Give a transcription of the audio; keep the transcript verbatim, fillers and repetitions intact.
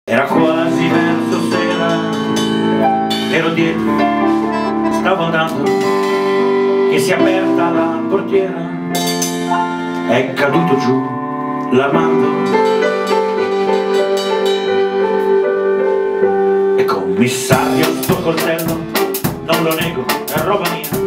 Era quasi verso sera, ero dietro, stavo andando, che si è aperta la portiera, è caduto giù l'amando. E commissario, sto coltello, non lo nego, è roba mia,